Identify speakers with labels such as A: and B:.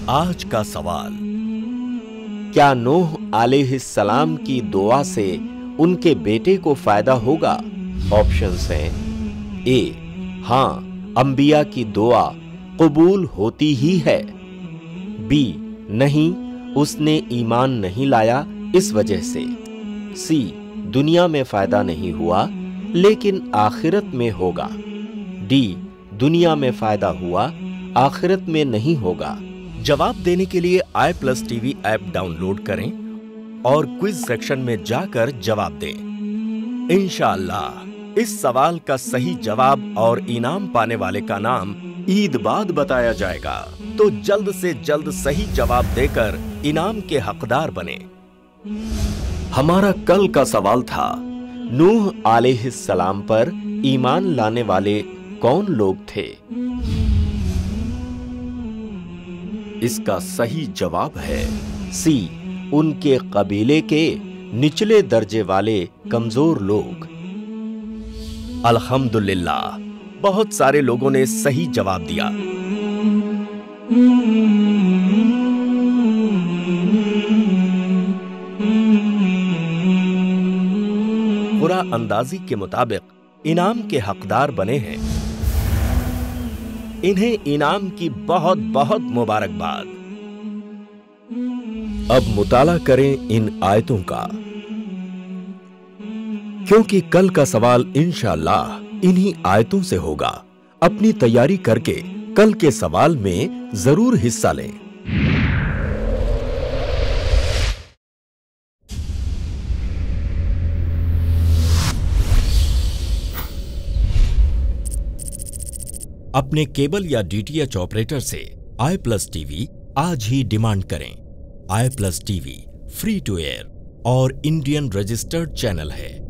A: आज का सवाल,
B: क्या नूह अलैहिस्सलाम की दुआ से उनके बेटे को फायदा होगा? ऑप्शंस हैं ए, हाँ, अंबिया की दुआ कबूल होती ही है। बी, नहीं, उसने ईमान नहीं लाया इस वजह से। सी, दुनिया में फायदा नहीं हुआ लेकिन आखिरत में होगा। डी, दुनिया में फायदा हुआ आखिरत में नहीं होगा।
A: जवाब देने के लिए iPlusTV ऐप डाउनलोड करें और क्विज सेक्शन में जाकर जवाब दें। इंशाअल्लाह इस सवाल का सही जवाब और इनाम पाने वाले का नाम ईद बाद बताया जाएगा, तो जल्द से जल्द सही जवाब देकर इनाम के हकदार बने। हमारा कल का सवाल था,
B: नूह अलैहिस्सलाम पर ईमान लाने वाले कौन लोग थे?
A: इसका सही जवाब है
B: सी, उनके कबीले के निचले दर्जे वाले कमजोर लोग।
A: अल्हम्दुलिल्लाह, बहुत सारे लोगों ने सही जवाब दिया। पूरा अंदाजी के मुताबिक इनाम के हकदार बने हैं। इन्हें इनाम की बहुत बहुत मुबारकबाद। अब मुताला करें इन आयतों का, क्योंकि कल का सवाल इंशाअल्लाह इन्हीं आयतों से होगा। अपनी तैयारी करके कल के सवाल में जरूर हिस्सा लें। अपने केबल या डीटीएच ऑपरेटर से iPlusTV आज ही डिमांड करें। iPlusTV फ्री टू एयर और इंडियन रजिस्टर्ड चैनल है।